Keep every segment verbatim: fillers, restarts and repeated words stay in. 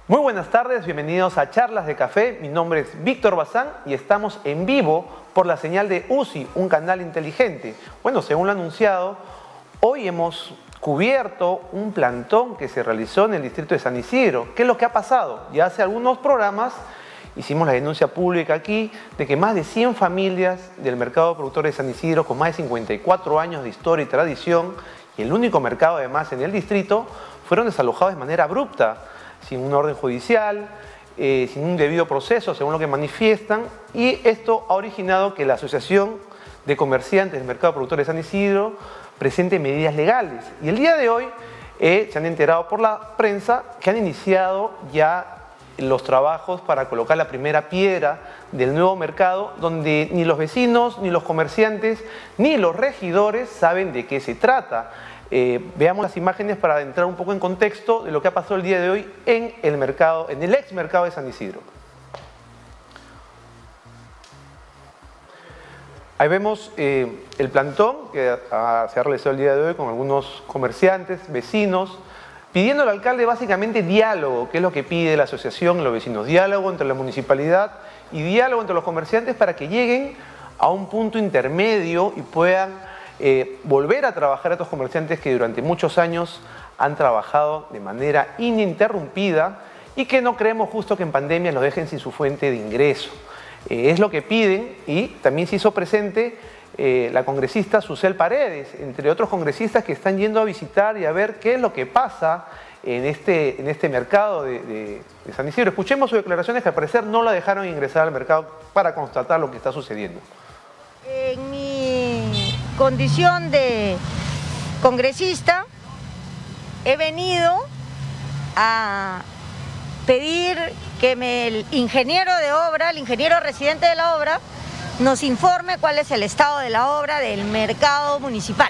Muy buenas tardes, bienvenidos a Charlas de Café. Mi nombre es Víctor Bazán y estamos de Charlas de Café. Mi nombre es Víctor Bazán y estamos en vivo por la señal de U C I, un canal inteligente. Bueno, según lo anunciado, hoy hemos cubierto un plantón que se realizó en el distrito de San Isidro. ¿Qué es lo que ha pasado? Ya hace algunos programas hicimos la denuncia pública aquí de que más de cien familias del mercado de productores de San Isidro, con más de cincuenta y cuatro años de historia y tradición, y el único mercado además en el distrito, fueron desalojados de manera abrupta, sin un orden judicial, eh, sin un debido proceso, según lo que manifiestan, y esto ha originado que la Asociación de Comerciantes del Mercado de Productores de San Isidro presente medidas legales. Y el día de hoy eh, se han enterado por la prensa que han iniciado ya los trabajos para colocar la primera piedra del nuevo mercado, donde ni los vecinos, ni los comerciantes, ni los regidores saben de qué se trata. Eh, veamos las imágenes para entrar un poco en contexto de lo que ha pasado el día de hoy en el mercado, en el ex mercado de San Isidro. Ahí vemos eh, el plantón que ha, se ha realizado el día de hoy con algunos comerciantes, vecinos, pidiendo al alcalde básicamente diálogo, que es lo que pide la asociación, los vecinos, diálogo entre la municipalidad y diálogo entre los comerciantes para que lleguen a un punto intermedio y puedan eh, volver a trabajar a estos comerciantes que durante muchos años han trabajado de manera ininterrumpida y que no creemos justo que en pandemia los dejen sin su fuente de ingreso. Eh, es lo que piden, y también se hizo presente Eh, la congresista Susel Paredes, entre otros congresistas que están yendo a visitar y a ver qué es lo que pasa en este, en este mercado de, de, de San Isidro. Escuchemos sus declaraciones, que al parecer no la dejaron ingresar al mercado para constatar lo que está sucediendo. En mi condición de congresista he venido a pedir que me, el ingeniero de obra, el ingeniero residente de la obra, nos informe cuál es el estado de la obra del mercado municipal.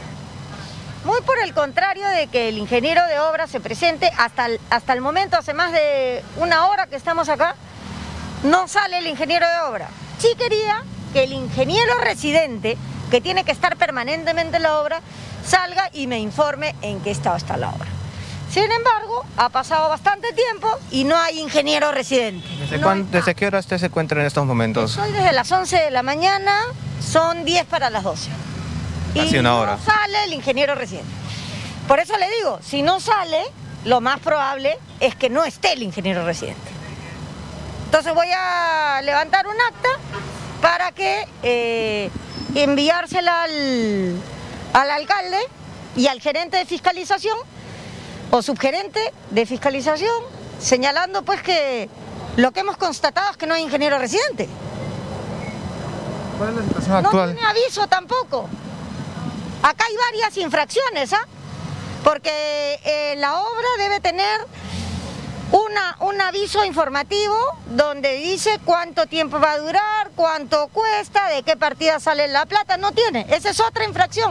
Muy por el contrario de que el ingeniero de obra se presente, hasta el, hasta el momento, hace más de una hora que estamos acá, no sale el ingeniero de obra. Sí quería que el ingeniero residente, que tiene que estar permanentemente en la obra, salga y me informe en qué estado está la obra. Sin embargo, ha pasado bastante tiempo y no hay ingeniero residente. ¿Desde, no cuán, ¿desde qué hora usted se encuentra en estos momentos? Estoy desde las once de la mañana, son diez para las doce. Casi y una hora. No sale el ingeniero residente. Por eso le digo, si no sale, lo más probable es que no esté el ingeniero residente. Entonces voy a levantar un acta para que eh, enviársela al, al alcalde y al gerente de fiscalización o subgerente de fiscalización, señalando pues que lo que hemos constatado es que no hay ingeniero residente. ¿Cuál es la situación actual? No tiene aviso tampoco. Acá hay varias infracciones, ¿ah? Porque eh, la obra debe tener una, un aviso informativo donde dice cuánto tiempo va a durar, cuánto cuesta, de qué partida sale la plata. No tiene, esa es otra infracción.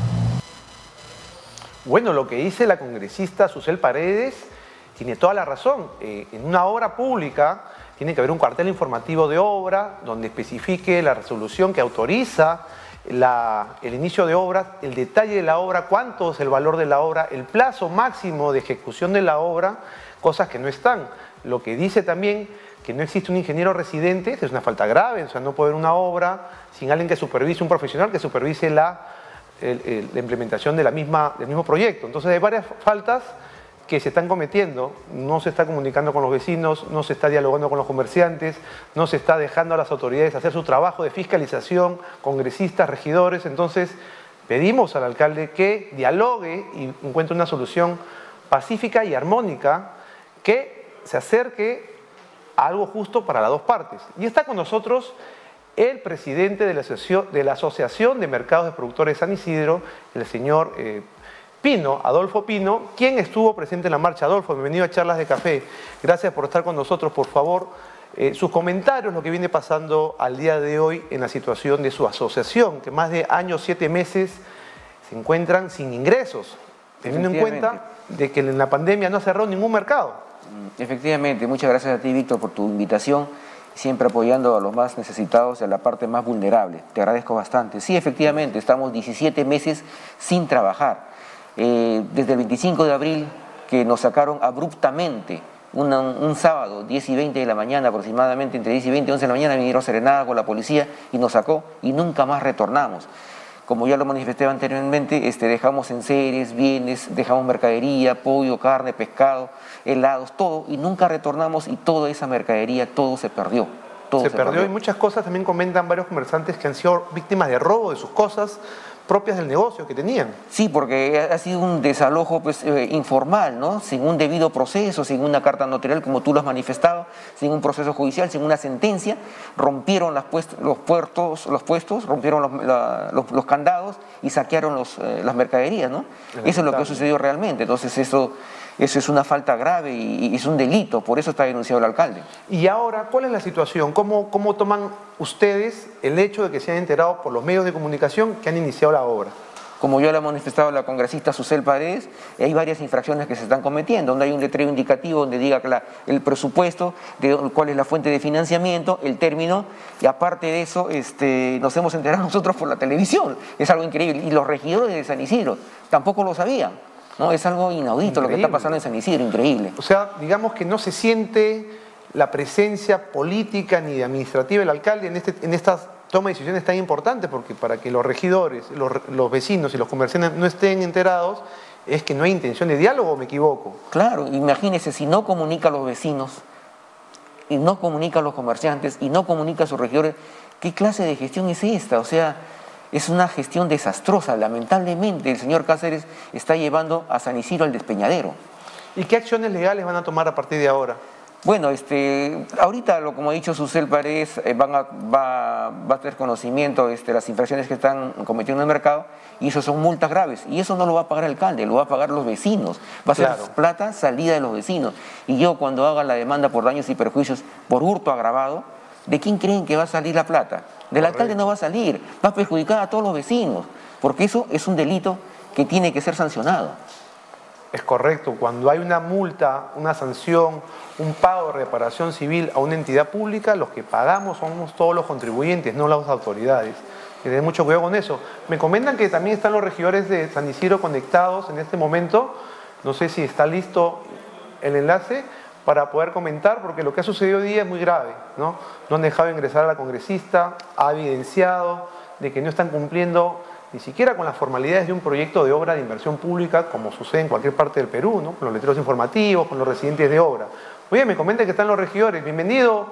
Bueno, lo que dice la congresista Susel Paredes tiene toda la razón. Eh, en una obra pública tiene que haber un cartel informativo de obra donde especifique la resolución que autoriza la, el inicio de obras, el detalle de la obra, cuánto es el valor de la obra, el plazo máximo de ejecución de la obra, cosas que no están. Lo que dice también que no existe un ingeniero residente es una falta grave, o sea, no puede haber una obra sin alguien que supervise, un profesional que supervise la El, el, la implementación de la misma, del mismo proyecto. Entonces hay varias faltas que se están cometiendo, no se está comunicando con los vecinos, no se está dialogando con los comerciantes, no se está dejando a las autoridades hacer su trabajo de fiscalización, congresistas, regidores. Entonces pedimos al alcalde que dialogue y encuentre una solución pacífica y armónica que se acerque a algo justo para las dos partes. Y está con nosotros el presidente de la, de la Asociación de Mercados de Productores de San Isidro, el señor eh, Pino, Adolfo Pino, quien estuvo presente en la marcha. Adolfo, bienvenido a Charlas de Café. Gracias por estar con nosotros. Por favor, eh, sus comentarios, lo que viene pasando al día de hoy en la situación de su asociación, que más de año, siete meses, se encuentran sin ingresos, teniendo en cuenta de que en la pandemia no ha cerrado ningún mercado. Efectivamente, muchas gracias a ti, Víctor, por tu invitación, siempre apoyando a los más necesitados y a la parte más vulnerable. Te agradezco bastante. Sí, efectivamente, estamos diecisiete meses sin trabajar. Eh, desde el veinticinco de abril, que nos sacaron abruptamente una, un sábado, diez y veinte de la mañana aproximadamente, entre diez y veinte y once de la mañana, vinieron serenada con la policía y nos sacó y nunca más retornamos. Como ya lo manifesté anteriormente, este, dejamos enseres, bienes, dejamos mercadería, pollo, carne, pescado, helados, todo, y nunca retornamos y toda esa mercadería, todo se perdió. Todo se, se perdió perdió. y muchas cosas también comentan varios comerciantes que han sido víctimas de robo de sus cosas propias del negocio que tenían. Sí, porque ha sido un desalojo pues, eh, informal, ¿no? Sin un debido proceso, sin una carta notarial, como tú lo has manifestado, sin un proceso judicial, sin una sentencia, rompieron las puest los, puertos, los puestos, rompieron los, la, los, los candados y saquearon los, eh, las mercaderías, ¿no? Eso es lo que sucedió realmente. Entonces eso, eso es una falta grave y, y es un delito, por eso está denunciado el alcalde. Y ahora, ¿cuál es la situación? ¿Cómo, cómo toman ustedes el hecho de que se han enterado por los medios de comunicación que han iniciado la obra? Como ya lo ha manifestado la congresista Susel Paredes, hay varias infracciones que se están cometiendo, donde hay un letrero indicativo donde diga que la, el presupuesto, de cuál es la fuente de financiamiento, el término, y aparte de eso este, nos hemos enterado nosotros por la televisión. Es algo increíble. Y los regidores de San Isidro tampoco lo sabían, ¿no? Es algo inaudito increíble lo que está pasando en San Isidro, increíble. O sea, digamos que no se siente la presencia política ni administrativa del alcalde en, este, en estas toma de decisiones tan importantes, porque para que los regidores, los, los vecinos y los comerciantes no estén enterados, es que no hay intención de diálogo, ¿o me equivoco? Claro, imagínese, si no comunica a los vecinos, y no comunica a los comerciantes, y no comunica a sus regidores, ¿qué clase de gestión es esta? O sea, es una gestión desastrosa. Lamentablemente, el señor Cáceres está llevando a San Isidro al despeñadero. ¿Y qué acciones legales van a tomar a partir de ahora? Bueno, este, ahorita, lo, como ha dicho Susel Paredes, eh, van a, va, va a tener conocimiento de este, las infracciones que están cometiendo en el mercado, y eso son multas graves. Y eso no lo va a pagar el alcalde, lo va a pagar los vecinos. Va a ser claro. plata salida de los vecinos. Y yo, cuando haga la demanda por daños y perjuicios por hurto agravado, ¿de quién creen que va a salir la plata? Del Correcto. alcalde no va a salir, va a perjudicar a todos los vecinos, porque eso es un delito que tiene que ser sancionado. Es correcto, cuando hay una multa, una sanción, un pago de reparación civil a una entidad pública, los que pagamos somos todos los contribuyentes, no las autoridades. Que tengan mucho cuidado con eso. Me comentan que también están los regidores de San Isidro conectados en este momento. No sé si está listo el enlace para poder comentar, porque lo que ha sucedido hoy día es muy grave, ¿no? No han dejado ingresar a la congresista, ha evidenciado de que no están cumpliendo ni siquiera con las formalidades de un proyecto de obra de inversión pública, como sucede en cualquier parte del Perú, ¿no? Con los letreros informativos, con los residentes de obra. Oye, me comentan que están los regidores. Bienvenido,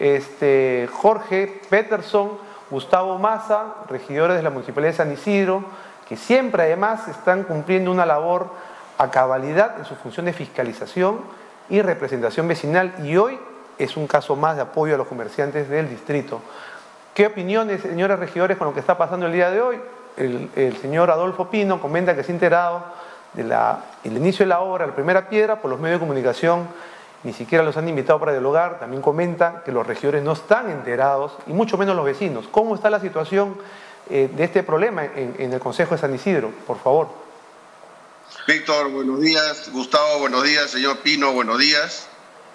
este, Jorge Peterson, Gustavo Maza, regidores de la Municipalidad de San Isidro, que siempre además están cumpliendo una labor a cabalidad en su función de fiscalización y representación vecinal, y hoy es un caso más de apoyo a los comerciantes del distrito. ¿Qué opiniones, señores regidores, con lo que está pasando el día de hoy? El, el señor Adolfo Pino comenta que se ha enterado del inicio de la obra, la primera piedra, por los medios de comunicación, ni siquiera los han invitado para dialogar. También comenta que los regidores no están enterados, y mucho menos los vecinos. ¿Cómo está la situación eh, de este problema en, en el Consejo de San Isidro? Por favor. Víctor, buenos días. Gustavo, buenos días. Señor Pino, buenos días.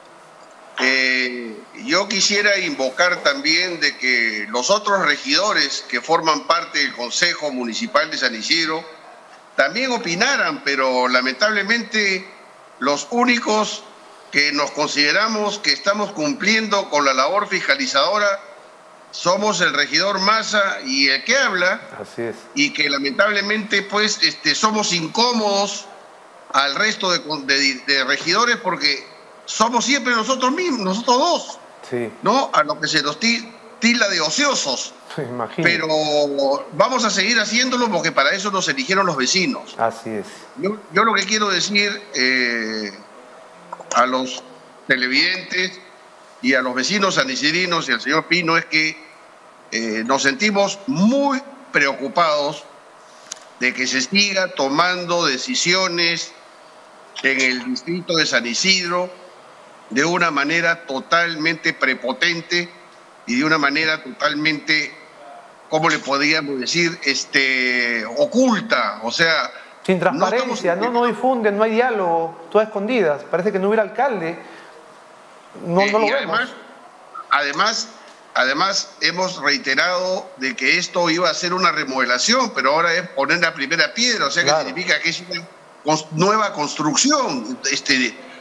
Eh, yo quisiera invocar también de que los otros regidores que forman parte del Consejo Municipal de San Isidro también opinaran, pero lamentablemente los únicos que nos consideramos que estamos cumpliendo con la labor fiscalizadora somos el regidor Maza y el que habla. Así es. Y que lamentablemente pues este, somos incómodos al resto de, de, de regidores, porque somos siempre nosotros mismos, nosotros dos, sí. ¿no? A lo que se nos tilda de ociosos. Imagino. Pero vamos a seguir haciéndolo porque para eso nos eligieron los vecinos. Así es. Yo, yo lo que quiero decir eh, a los televidentes y a los vecinos sanisidrinos y al señor Pino es que eh, nos sentimos muy preocupados de que se siga tomando decisiones en el distrito de San Isidro de una manera totalmente prepotente y de una manera totalmente, ¿cómo le podríamos decir? Este, oculta, o sea... Sin transparencia, no, no, no difunden, no hay diálogo, todo a escondidas. Parece que no hubiera alcalde. No, eh, no lo y vemos. Además, además, además, hemos reiterado de que esto iba a ser una remodelación, pero ahora es poner la primera piedra, o sea, claro. que significa que es una nueva construcción. Este,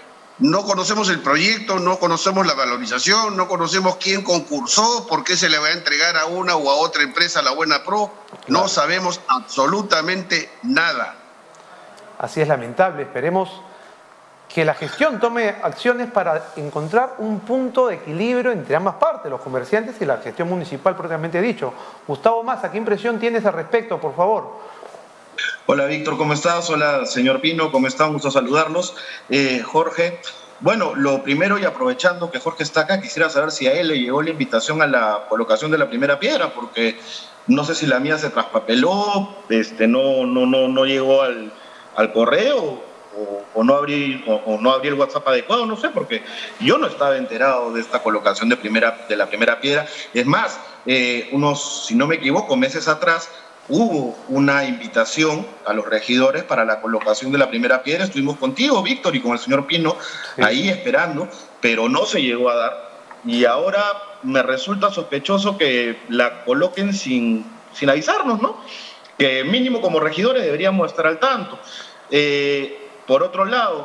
no conocemos el proyecto, no conocemos la valorización, no conocemos quién concursó, por qué se le va a entregar a una o a otra empresa la Buena Pro. No sabemos absolutamente nada. Así es, lamentable. Esperemos que la gestión tome acciones para encontrar un punto de equilibrio entre ambas partes, los comerciantes y la gestión municipal propiamente dicho. Gustavo Massa, ¿qué impresión tienes al respecto, por favor? Hola Víctor, ¿cómo estás? Hola señor Pino, ¿cómo están? Gusto saludarlos. Eh, Jorge, bueno, lo primero y aprovechando que Jorge está acá, quisiera saber si a él le llegó la invitación a la colocación de la primera piedra, porque no sé si la mía se traspapeló, este, no, no, no, no llegó al, al correo. O, o, no abrí, o, o no abrí el WhatsApp adecuado, no sé, porque yo no estaba enterado de esta colocación de, primera, de la primera piedra. Es más, eh, unos, si no me equivoco, meses atrás hubo una invitación a los regidores para la colocación de la primera piedra. Estuvimos contigo, Víctor, y con el señor Pino, sí, ahí esperando, pero no se llegó a dar. Y ahora me resulta sospechoso que la coloquen sin, sin avisarnos, ¿no? Que mínimo como regidores deberíamos estar al tanto. Eh, Por otro lado,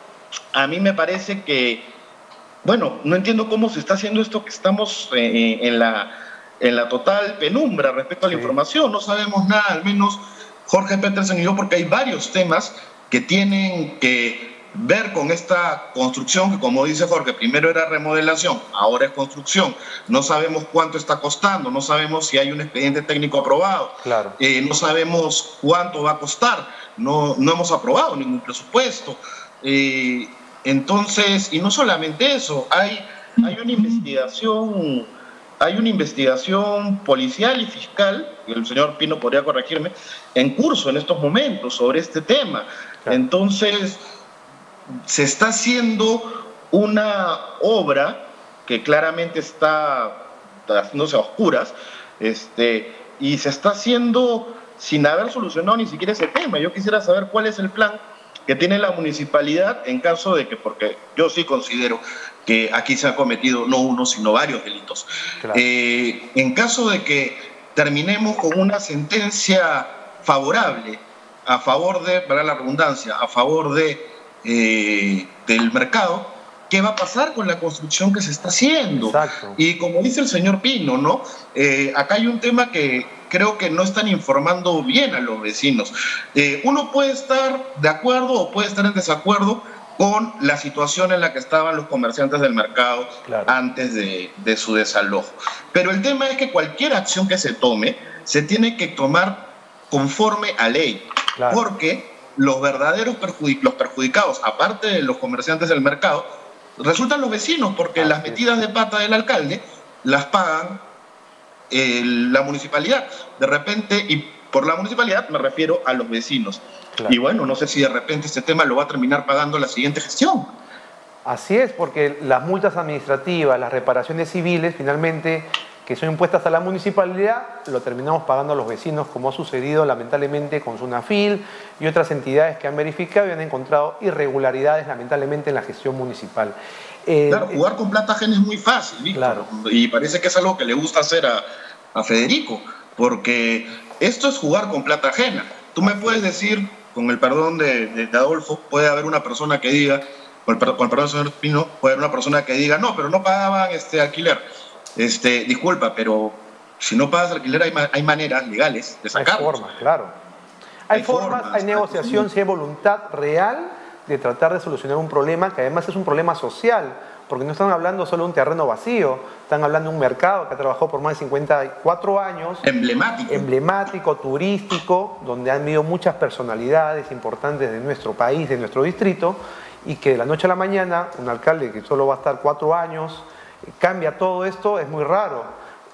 a mí me parece que, bueno, no entiendo cómo se está haciendo esto, que estamos eh, en, la, en la total penumbra respecto a la sí. información. No sabemos nada, al menos Jorge Petersen y yo, porque hay varios temas que tienen que ver con esta construcción, que como dice Jorge, primero era remodelación, ahora es construcción. No sabemos cuánto está costando, no sabemos si hay un expediente técnico aprobado, claro. eh, no sabemos cuánto va a costar, no, no hemos aprobado ningún presupuesto. Eh, entonces, y no solamente eso, hay, hay una investigación, hay una investigación policial y fiscal, y el señor Pino podría corregirme, en curso en estos momentos sobre este tema. Claro. Entonces, se está haciendo una obra que claramente está haciéndose a oscuras, este, y se está haciendo sin haber solucionado ni siquiera ese tema. Yo quisiera saber cuál es el plan que tiene la municipalidad en caso de que, porque yo sí considero que aquí se han cometido no uno, sino varios delitos. Claro. Eh, en caso de que terminemos con una sentencia favorable a favor de, para la redundancia, a favor de Eh, del mercado, ¿qué va a pasar con la construcción que se está haciendo? Exacto. Y como dice el señor Pino, ¿no? Eh, acá hay un tema que creo que no están informando bien a los vecinos. Eh, uno puede estar de acuerdo o puede estar en desacuerdo con la situación en la que estaban los comerciantes del mercado, claro, antes de, de su desalojo. Pero el tema es que cualquier acción que se tome se tiene que tomar conforme a ley, claro, porque los verdaderos perjudic los perjudicados, aparte de los comerciantes del mercado, resultan los vecinos, porque ah, las metidas de pata del alcalde las pagan eh, la municipalidad. De repente, y por la municipalidad me refiero a los vecinos. Claro. Y bueno, no sé si de repente este tema lo va a terminar pagando la siguiente gestión. Así es, porque las multas administrativas, las reparaciones civiles, finalmente, que son impuestas a la municipalidad, lo terminamos pagando a los vecinos, como ha sucedido lamentablemente con Sunafil y otras entidades que han verificado y han encontrado irregularidades lamentablemente en la gestión municipal. Eh, claro, jugar con plata ajena es muy fácil, Víctor, claro, y parece que es algo que le gusta hacer a, a Federico, porque esto es jugar con plata ajena. Tú me puedes decir, con el perdón de, de, de Adolfo, puede haber una persona que diga, con el, con el perdón del señor Pino, puede haber una persona que diga, no, pero no pagaban este alquiler. Este, disculpa, pero si no pagas alquiler hay, hay maneras legales de sacarlos. Hay formas, claro. Hay, hay formas, formas, hay negociación, si hay voluntad real de tratar de solucionar un problema que además es un problema social, porque no están hablando solo de un terreno vacío, están hablando de un mercado que ha trabajado por más de cincuenta y cuatro años. Emblemático. Emblemático, turístico, donde han habido muchas personalidades importantes de nuestro país, de nuestro distrito, y que de la noche a la mañana un alcalde que solo va a estar cuatro años cambia todo esto. Es muy raro.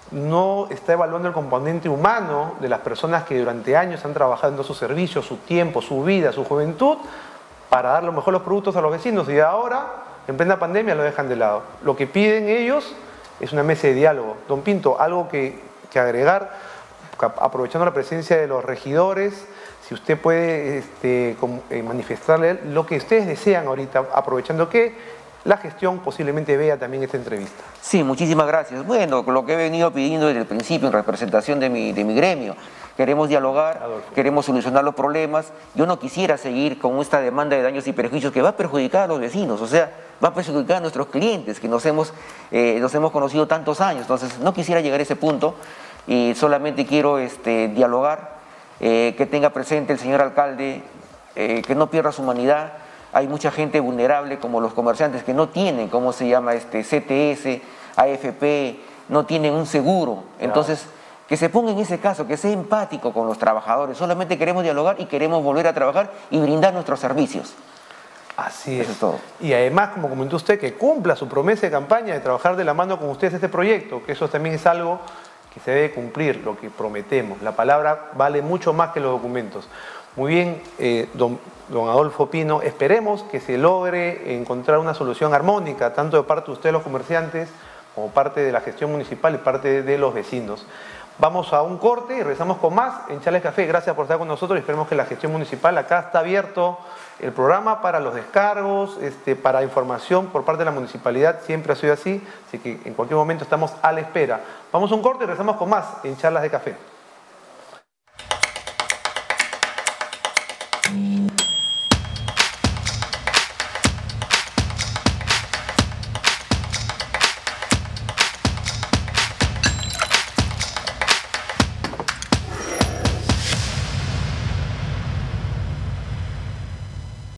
No está evaluando el componente humano de las personas que durante años han trabajado en sus servicios, su tiempo, su vida, su juventud, para dar lo mejor los productos a los vecinos, y ahora, en plena pandemia, lo dejan de lado. Lo que piden ellos es una mesa de diálogo. Don Pinto, algo que, que agregar, aprovechando la presencia de los regidores, si usted puede este, manifestarle lo que ustedes desean ahorita, aprovechando que la gestión posiblemente vea también esta entrevista. Sí, muchísimas gracias. Bueno, lo que he venido pidiendo desde el principio en representación de mi, de mi gremio, queremos dialogar, Adolfo. queremos solucionar los problemas. Yo no quisiera seguir con esta demanda de daños y perjuicios que va a perjudicar a los vecinos, o sea, va a perjudicar a nuestros clientes que nos hemos, eh, nos hemos conocido tantos años. Entonces, no quisiera llegar a ese punto y solamente quiero este, dialogar, eh, que tenga presente el señor alcalde, eh, que no pierda su humanidad. Hay mucha gente vulnerable como los comerciantes que no tienen, ¿cómo se llama? Este, C T S, A F P, no tienen un seguro. Entonces, que se ponga en ese caso, que sea empático con los trabajadores. Solamente queremos dialogar y queremos volver a trabajar y brindar nuestros servicios. Así es. Eso es todo. Y además, como comentó usted, que cumpla su promesa de campaña de trabajar de la mano con ustedes este proyecto, que eso también es algo que se debe cumplir, lo que prometemos. La palabra vale mucho más que los documentos. Muy bien, eh, don, don Adolfo Pino, esperemos que se logre encontrar una solución armónica, tanto de parte de ustedes los comerciantes, como parte de la gestión municipal y parte de los vecinos. Vamos a un corte y regresamos con más en Charlas Café. Gracias por estar con nosotros y esperemos que la gestión municipal, acá está abierto el programa para los descargos, este, para información por parte de la municipalidad, siempre ha sido así, así que en cualquier momento estamos a la espera. Vamos a un corte y regresamos con más en Charlas de Café.